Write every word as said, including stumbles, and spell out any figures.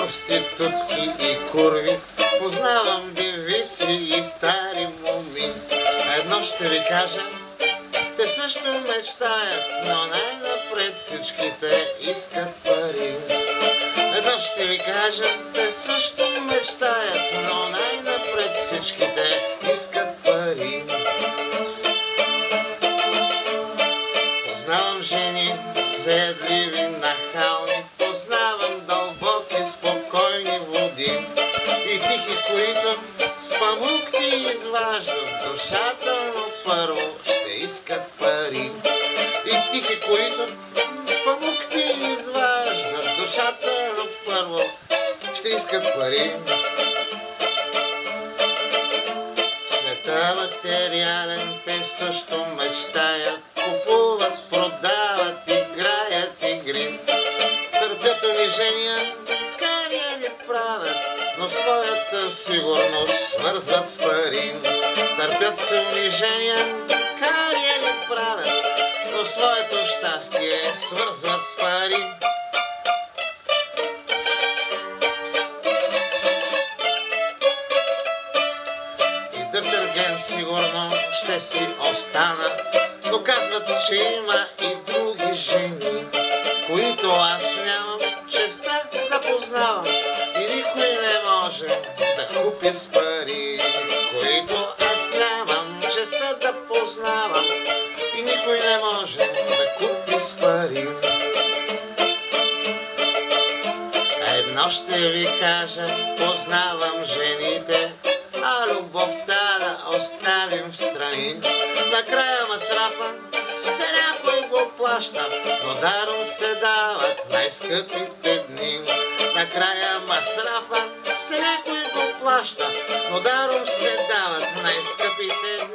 проститутки и курви, познавам девици и стари моми. Едно ще ви кажа, те също мечтаят, но най-напред всичките искат пари. Едно ще ви кажа, те също мечтаят, но най-напред всичките искат пари. Познавам жени, заедливи, нахални, познавам дълбоки, спокойни води и тихи, които с памук ти изваждат душата, но първо ще искат пари. И тихи, които с памук ти изваждат душата, но първо ще искат пари. Света материален, те също мечтаят, купуват, продават, играят игри. Търпят унижения, кариери правят, но своята сигурност свързват с пари. Търпят унижения, кариери правят, но своето щастие свързват с пари. И детерген сигурно ще си остана, но казват, че има и други жени, които аз нямам честа да познавам и никой не може да купи с пари. Които аз нямам честа да познавам и никой не може да купи с пари. Едно ще ви кажа, познавам жените, а любовта да оставим в страни. Накрая масрафа все някой го плаща, но даром се дават най-скъпите дни. Накрая масрафа все някой го плаща, но даром се дават най-скъпите дни.